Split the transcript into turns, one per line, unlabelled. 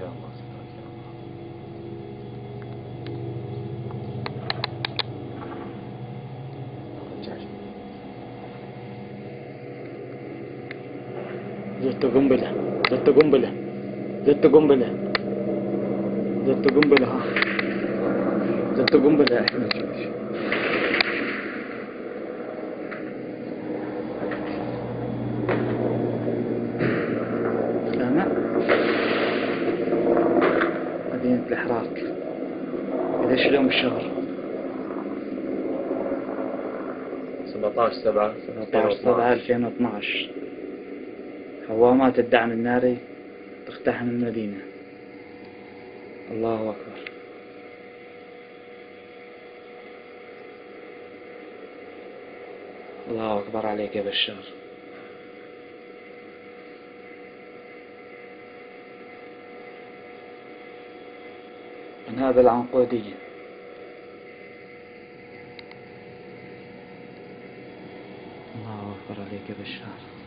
يا الله سترك يا الله.
زدت قنبلة زدت قنبلة زدت قنبلة زدت قنبلة ها زدت قنبلة يا أحمد. سامع؟ مدينة الإحراق 11 يوم الشهر
17/7/2012.
حوامات الدعم الناري تقتحم المدينة. الله أكبر. الله أكبر عليك يا بشار. من هذا العنقودية. الله أكبر عليك يا بشار.